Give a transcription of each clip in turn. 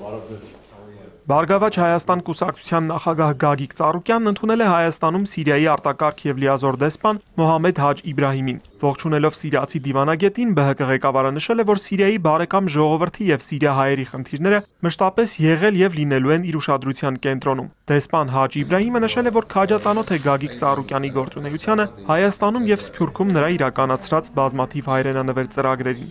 Բարգավաճ Հայաստան կուսակցության նախագահ Գագիկ Ծառուկյանն ընդունել է Հայաստանում Սիրիայի արտակարգ և լիազոր դեսպան Մոհամմեդ Հաջ Իբրահիմին։ Ողջունելով սիրիացի դիվանագետին, ԲՀԿ ղեկավարը նշել է, որ Սիրիայի բարեկամ ժողովրդի և սիրիահայերի խնդիրները մշտապես եղել և լինելու են իր ուշադրության կենտրոնում։ Դեսպան Հաջ Իբրահիմը նշել է, որ քաջածանոթ է Գագիկ Ծառուկյանի գործունեությանը Հայաստանում և Սփյուռքում նրա իրականացրած բազմաթիվ հայրենանվեր ծրագրերին։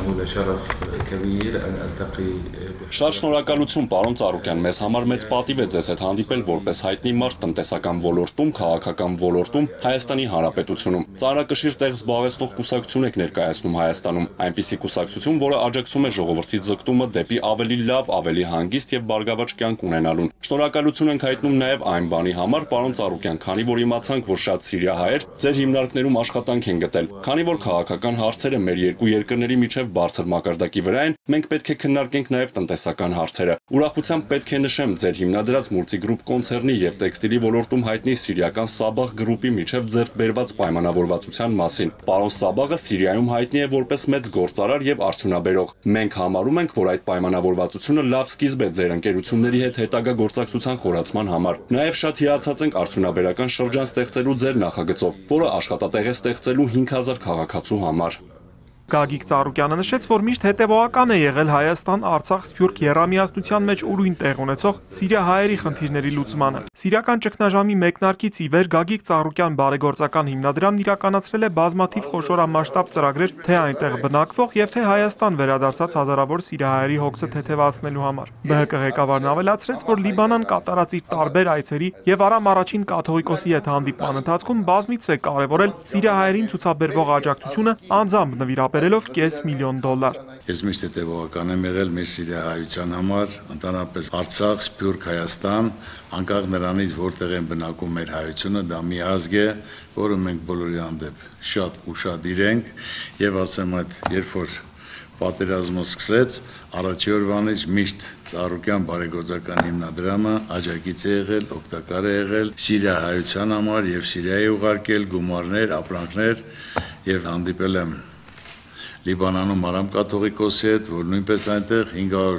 Շատ շնորհակալություն, պարոն Ծառուկյան, մեզ համար մեծ պատիվ է ձեզ հետ հանդիպել որպես հայտնի մարդ տնտեսական ոլորտում, քաղաքական ոլորտում, Հայաստանի Հանրապետությունում։ Ծանրակշիռ տեղ զբաղեցնող կուսակցություն եք ներկայացնում Հայաստանում, այնպիսի կուսակցություն, որը աջակցում է ժողովրդի ձգտումը դեպի ավելի լավ, ավելի հանգիստ և բարգավաճ կյանք ունենալուն։ Շնորհակալություն ենք հայտնում նաև այն բանի համար, պարոն Ծառուկյան, քանի որ իմացանք, որ շատ սիրիահայեր ձեր հիմնարկներում աշխատանք են գտել, քանի որ քաղաքական հարցերը մեր երկու երկրների միջև բարձր մակարդակի վրա են, մենք պետք է քննարկենք նաև տնտեսական հարցերը։ Ուրախությամբ պետք է նշեմ ձեր հիմնադրած Multigroup կոնցեռնի և տեքստիլի ոլորտում հայտնի սիրիական Սաբաղ գրուպի միջև ձեռք բերված պայմանավորվածության մասին։ Պարոն Սաբաղը Սիրիայում հայտնի է որպես մեծ գործարար և արդյունաբերող։ Մենք համարում ենք, որ այդ պայմանավորվածությունը լավ սկիզբ է ձեր ընկերությունների հետ հետագա գործակցության խորացման համար։ Նաև շատ հիացած ենք արդյունաբերական շրջան ստեղծելու ձեր նախագծով, որը աշխատատեղ է ստեղծելու 5000 քաղաքացու համար։ Գագիկ Ծառուկյանը նշեց, որ միշտ հետևողական է եղել Հայաստան-Արցախ-Սփյուռք եռամիասնության մեջ ուրույն տեղ ունեցող սիրիահայերի խնդիրների լուծմանը։ Սիրիական ճգնաժամի մեկնարկից ի վեր Գագիկ Ծառուկյան բարեգործական հիմնադրամն իրականացրել է բազմաթիվ խոշորամասշտաբ ծրագրեր թե այնտեղ բնակվող և թե Հայաստան վերադարձած հազարավոր սիրիահայերի հոգսը թեթևացնելու համար։ ԲՀԿ ղեկավարն ավելացրեց, որ Լիբանան կատարած իր տարբեր այցերի և Արամ առաջին կաթողիկոսի հետ հանդիպման ընթացքում բազմիցս է կարևորել սիրիահայերին ցուցաբերվող աջակցությունը անձամբ նվիրաբերելով $500 միլիոն։ Ես միշտ հետևողական եմ եղել մեր սիրիահայության համար, ընդհանրապես Արցախ, Սփյուռք, Հայաստան, անկախ նրանից որտեղ են բնակվում մեր հայությունը, դա մի ազգ է, որը մենք բոլորի հանդեպ շատ ուշադիր ենք եւ ասեմ այդ երբ որ պատերազմը սկսեց, առաջի օրվանից միշտ Ծառուկյան բարեգործական հիմնադրամը աջակից է եղել, օգտակար է եղել սիրիահայության համար եւ Սիրիայի ուղարկել գումարներ, ապրանքներ եւ հանդիպել եմ Լիբանանում Արամ կաթողիկոսի հետ, որ նույնպես այնտեղ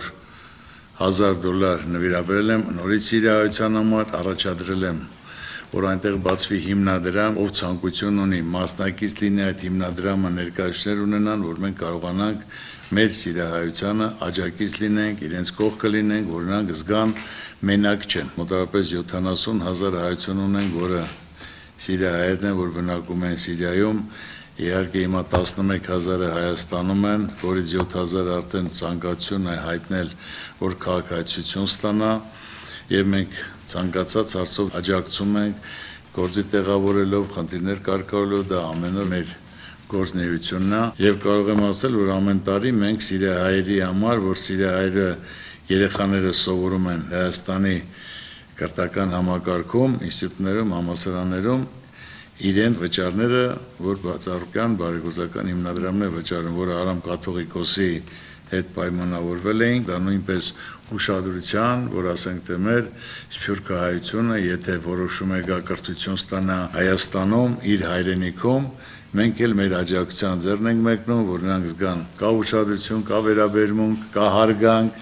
$500,000 նվիրաբերել եմ նորից սիրիահայության համար, առաջադրել եմ, որ այնտեղ բացվի հիմնադրամ, ով ցանկություն ունի մասնակից լինի այդ հիմնադրամը ներկայացներ ունենան, որ մենք կարողանանք մեր սիրիահայությանը աջակից լինենք, իրենց կողքը լինենք, որ նրանք զգան մենակ չեն։ Մոտավորապես 70,000 հայություն ունենք, որը սիրիահայերն են, որ բնակվում են Սիրիայում։ Իհարկե հիմա 11,000-ը Հայաստանում են, որից 7,000 արդեն ցանկություն է հայտնել, որ քաղաքացիություն ստանա, եւ մենք ցանկացած հարցով աջակցում ենք, գործի տեղավորելով, խնդիրներ կարգավորելով, դա ամեն օր մեր գործունեությունն է, եւ կարող եմ ասել, որ ամեն տարի մենք սիրիահայերի համար, որ սիրիահայերը երեխաները սովորում են Հայաստանի կրթական համակարգում, ինստիտուտներում, համալսարաններում, իրենց վճարները, որ Ծառուկյան բարեգործական հիմնադրամն է վճարում, որը Արամ կաթողիկոսի հետ պայմանավորվել էին, դա նույնպես ուշադրության, որ ասենք թե մեր սփյուռքահայությունը, եթե որոշում է գա կրթություն ստանա Հայաստանում, իր հայրենիքում, մենք էլ մեր աջակցության ձեռն ենք մեկնում, որ նրանք զգան կա ուշադրություն, կա վերաբերմունք, կա հարգանք,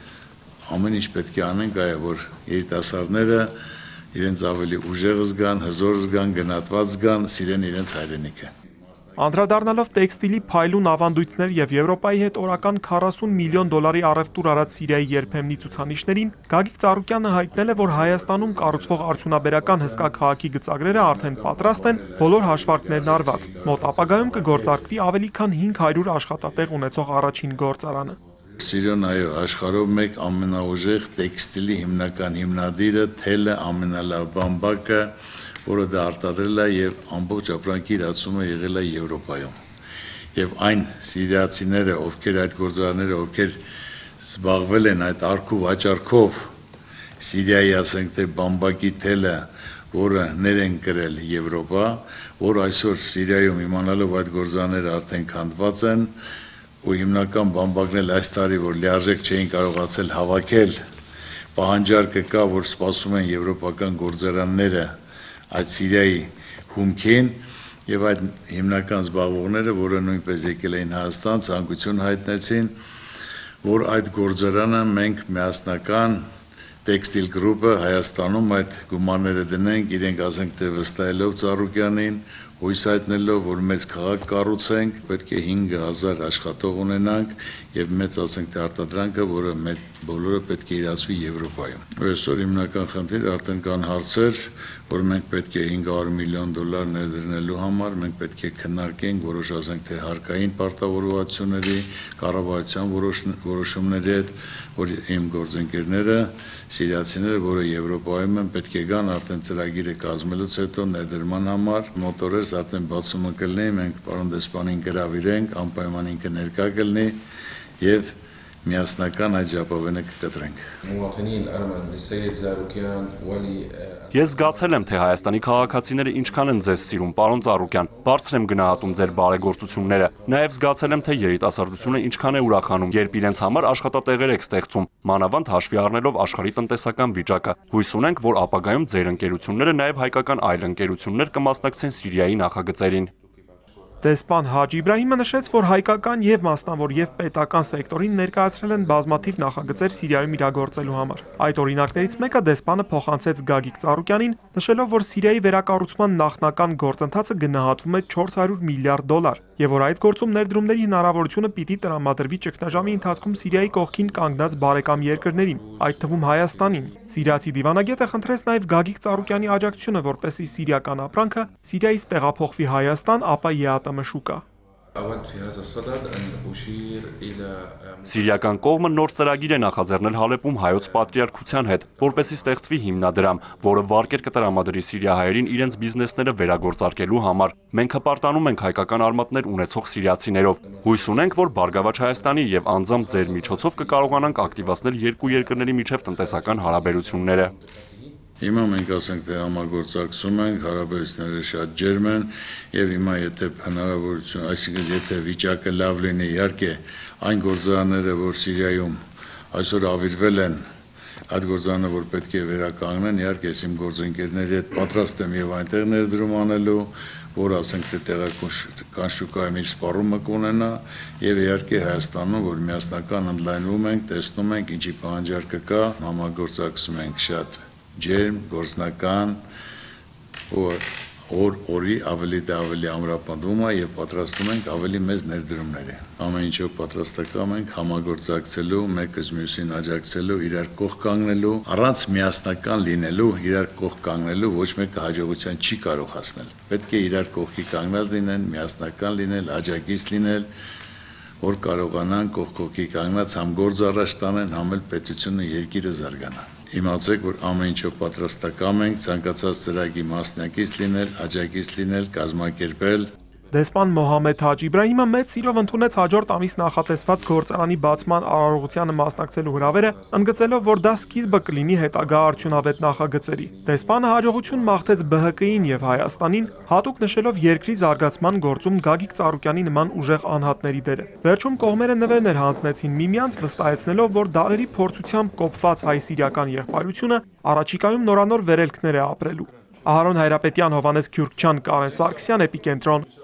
ամեն ինչ պետք է անենք, այո, որ երիտասարդները իրենց ավելի ուժեղ զգան, հզոր զգան, գնահատված զգան, սիրեն իրենց հայրենիքը։ Անդրադառնալով տեքստիլի փայլուն ավանդույթներ եւ Եվրոպայի հետ օրական $40 միլիոն առևտուր արած Սիրիայի երբեմնի ցուցանիշներին, Գագիկ Ծառուկյանը հայտնել է, որ Հայաստանում կառուցվող արդյունաբերական հսկա քաղաքի գծագրերը արդեն պատրաստ են, բոլոր հաշվարկներն արված։ Մոտ ապագայում կգործարկվի ավելի քան 500 աշխատատեղ ունեցող առաջին գործարանը։ Սիրիոն, այո, աշխարհով մեկ ամենաուժեղ տեքստիլի հիմնական հիմնադիրը, թելը, ամենալավ բամբակը, որը դա արտադրել է եւ ամբողջ ապրանքի իրացումը եղել է Եվրոպայում։ Եվ այն սիրիացիները, ովքեր այդ գործարանները, ովքեր զբաղվել են այդ արքու վաճառքով, Սիրիայի, ասենք թե բամբակի թելը, որը ներ են կրել Եվրոպա, որ այսօր Սիրիայում իմանալով այդ գործարանները արդեն քանդված են, ու հիմնական բամբակն էլ այս տարի, որ լիարժեք չէին կարողացել հավաքել, պահանջարկը կա, որ սպասում են եվրոպական գործարանները այդ Սիրիայի հումքին եւ այդ հիմնական զբաղողները, որը նույնպես եկել էին Հայաստան, ցանկություն հայտնեցին, որ այդ գործարանը մենք միասնական տեքստիլ գրուպը Հայաստանում այդ գումարները դնենք, իրենք ասենք թե վստահելով Ծառուկյանին, հույս հայտնելով, որ մեծ քաղաք կառուցենք, պետք է 5000 աշխատող ունենանք եւ մեծ ասենք թե արտադրանքը, որը մեծ բոլորը պետք է իրացվի Եվրոպայում։ Այսօր հիմնական խնդիրը արդեն կան հարցեր, որ մենք պետք է $500 միլիոն ներդրելու համար, մենք պետք է քննարկենք որոշ ասենք թե հարկային պարտավորվածությունների, կառավարության որոշումների հետ, որ իմ գործընկերները, սիրիացիները, որը Եվրոպայում են, պետք է գան արդեն ծրագիրը կազմելուց հետո ներդրման համար, մոտորես արդեն բացումը կլինի, մենք պարոն դեսպանին գրավիրենք, անպայման ինքը ներկա կլինի եւ միասնական այդ ժապավենը կկտրենք։ Ես զգացել եմ, թե Հայաստանի քաղաքացիները ինչքան են ձեզ սիրում, պարոն Ծառուկյան, բարձր եմ գնահատում ձեր բարեգործությունները, նաև զգացել եմ, թե երիտասարդությունը ինչքան է ուրախանում, երբ իրենց համար աշխատատեղեր եք ստեղծում, մանավանդ հաշվի առնելով աշխարհի տնտեսական վիճակը։ Հույս ունենք, որ ապագայում ձեր ընկերությունները նաև հայկական այլ ընկերություններ կմասնակցեն Սիրիայի նախագծերին։ Դեսպան Հաջ Իբրահիմը նշեց, որ հայկական եւ մասնավոր եւ պետական սեկտորին ներկայացրել են բազմաթիվ նախագծեր Սիրիայում իրագործելու համար։ Այդ օրինակներից մեկը դեսպանը փոխանցեց Գագիկ Ծառուկյանին, նշելով, որ Սիրիայի վերակառուցման նախնական գործընթացը գնահատվում է $400 միլիարդ, եւ որ այդ գործում ներդրումների հնարավորությունը պիտի տրամադրվի ճգնաժամի ընթացքում Սիրիայի կողքին կանգնած բարեկամ երկրներին, այդ թվում Հայաստանին։ Սիրիացի դիվանագետը խնդրեց նաև Գագիկ Ծառուկյանի աջակցությունը, որպեսզի սիրիական ապրանքը Սիրիայից տեղափոխվի Հայաստան, ապա ԵԱՏՄ շուկա։ Սիրիական կողմը նոր ծրագիր է նախաձեռնել Հալեպում հայոց պատրիարքության հետ, որպեսզի ստեղծվի հիմնադրամ, որը վարկեր կտրամադրի սիրիահայերին իրենց բիզնեսները վերագործարկելու համար։ Մենք հպարտանում ենք հայկական արմատներ ունեցող սիրիացիներով։ Հույս ունենք, որ Բարգավաճ Հայաստանի եւ անձամբ ձեր միջոցով կկարողանանք ակտիվացնել երկու երկրների միջև տնտեսական հարաբերությունները։ Հիմա մենք ասենք թե համագործակցում ենք, հարաբերությունները շատ ջերմ են եւ հիմա եթե հնարավորություն, այսինքն եթե վիճակը լավ լինի, իհարկե այն գործարանները, որ Սիրիայում այսօր ավիրվել են, այդ գործարանները, որ պետք է վերականգնեն, իհարկե ես իմ գործընկերների հետ պատրաստ եմ եւ այնտեղ ներդրում անելու, որ ասենք թե տեղական շուկայում իր սպառումը կունենա եւ իհարկե Հայաստանում, որ միասնական ընդլայնվում ենք, տեսնում ենք ինչի պահանջարկը կա, համագործակցում ենք շատ ջերմ, գործնական, օրի ավելի ամրապնդվում է եւ պատրաստում ենք ավելի մեծ ներդրումների։ Ամեն ինչով պատրաստակամ ենք համագործակցելու, մեկը մյուսին աջակցելու, իրար կողք կանգնելու, առանց միասնական լինելու, իրար կողք կանգնելու ոչ մեկը հաջողության չի կարող հասնել։ Պետք է իրար կողքի կանգնած լինեն, միասնական լինել, աջակից լինել, որ կարողանան կողքի կանգնած համ գործ առաջ տանեն, համ էլ պետությունը երկիրը զարգանա։ Իմացեք, որ ամեն ինչով պատրաստակամ ենք ցանկացած ծրագրի մասնակից լինել, աջակից լինել, կազմակերպել։ Դեսպան Մոհամեդ Հաջ Իբրահիմը մեծ սիրով ընդունեց հաջորդ ամիս նախատեսված գործարանի բացման արարողությանը մասնակցելու հրավերը, ընդգծելով, որ դա սկիզբը կլինի հետագա արդյունավետ նախագծերի։ Դեսպանը հաջողություն մաղթեց ԲՀԿ-ին եւ Հայաստանին, հատուկ նշելով երկրի զարգացման գործում Գագիկ Ծառուկյանի նման ուժեղ անհատների դերը։ Վերջում կողմերը նվերներ հանձնեցին միմյանց, վստահեցնելով, որ դարերի փորձությամբ կոփված հայ-սիրիական եղբայրությունը առաջիկայում նորանոր վերելքներ է ապրելու։ Ահարոն Հայրապետյան, Հովհաննես Քյուրքչյան, Կարեն Սարգսյան, Էպիկենտրոն։